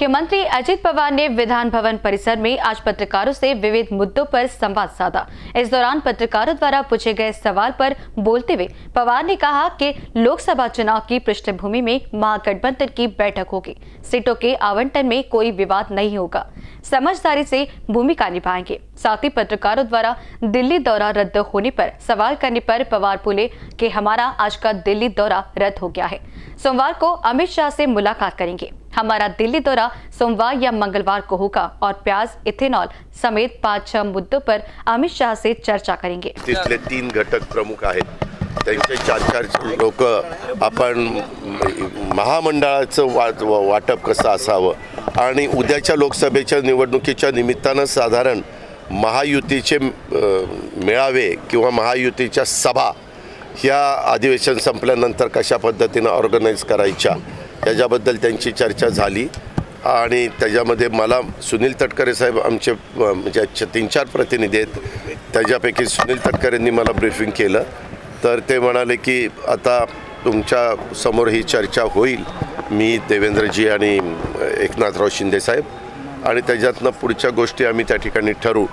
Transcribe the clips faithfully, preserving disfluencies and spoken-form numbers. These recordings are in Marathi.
मुख्यमंत्री अजित पवार ने विधान भवन परिसर में आज पत्रकारों से विविध मुद्दों पर संवाद साधा। इस दौरान पत्रकारों द्वारा पूछे गए सवाल पर बोलते हुए पवार ने कहा कि लोकसभा चुनाव की पृष्ठभूमि में महागठबंधन की बैठक होगी। सीटों के आवंटन में कोई विवाद नहीं होगा, समझदारी से भूमिका निभाएंगे। साथ ही पत्रकारों द्वारा दिल्ली दौरा रद्द होने पर सवाल करने पर पवार बोले कि हमारा आज का दिल्ली दौरा रद्द हो गया है। सोमवार को अमित शाह से मुलाकात करेंगे। हमारा दिल्ली दौरा सोमवार या मंगलवार को होगा और प्याज, इथेनॉल समेत पाच छह मुद्दों पर अमित शाह से चर्चा करेंगे। तिथले तीन घटक प्रमुख आहेत, त्यांचे चार चार लोक आपण महामंडळाचं वाट वाटप कसं असावं आणि उद्याच्या लोकसभेच्या निवडणुकीच्या निमित्तानं साधारण महायुतीचे मेळावे किंवा महायुतीच्या सभा ह्या अधिवेशन संपल्यानंतर कशा पद्धतीने ऑर्गनाइज करायच्या त्याच्याबद्दल त्यांची चर्चा झाली आणि त्याच्यामध्ये मला सुनील तटकरे साहेब आमचे म्हणजे तीन चार प्रतिनिधी आहेत, त्याच्यापैकी सुनील तटकरेंनी मला ब्रीफिंग केलं तर ते म्हणाले की आता तुमच्या समोर ही चर्चा होईल, मी देवेंद्रजी आणि एकनाथराव शिंदे साहेब, आणि त्याच्यातनं पुढच्या गोष्टी आम्ही त्या ठिकाणी ठरवू।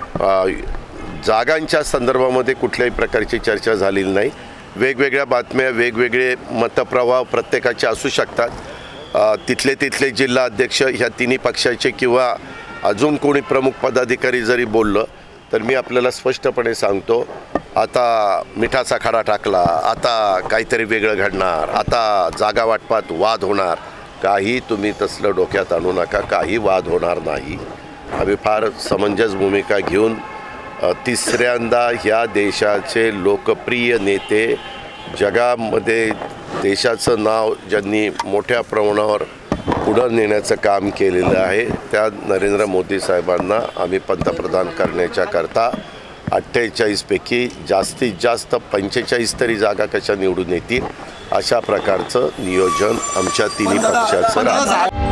जागांच्या संदर्भामध्ये कुठल्याही प्रकारची चर्चा झालेली नाही। वेगवेगळ्या बातम्या, वेगवेगळे मतप्रवाह प्रत्येकाचे असू शकतात। तिथले तिथले जिल्हा अध्यक्ष ह्या तिन्ही पक्षाचे किंवा अजून कोणी प्रमुख पदाधिकारी जरी बोललं तर मी आपल्याला स्पष्टपणे सांगतो, आता मिठाचा खडा टाकला, आता काहीतरी वेगळं घडणार, आता जागा वाटपात वाद होणार, काही तुम्ही तसलं डोक्यात आणू नका, काही वाद होणार नाही। आम्ही फार समंजस भूमिका घेऊन तिसऱ्यांदा ह्या देशाचे लोकप्रिय नेते, जगामध्ये देशाचं नाव ज्यांनी मोठ्या प्रमाणावर पुढं नेण्याचं काम केलेलं आहे त्या नरेंद्र मोदी साहेबांना आम्ही पंतप्रधान करण्याच्या करता अठ्ठेचाळीस पैकी जास्तीत जास्त पंचेचाळीस तरी जागा कशा निवडून येतील अशा प्रकारचं नियोजन आमच्या तिन्ही पक्षाचं आहे।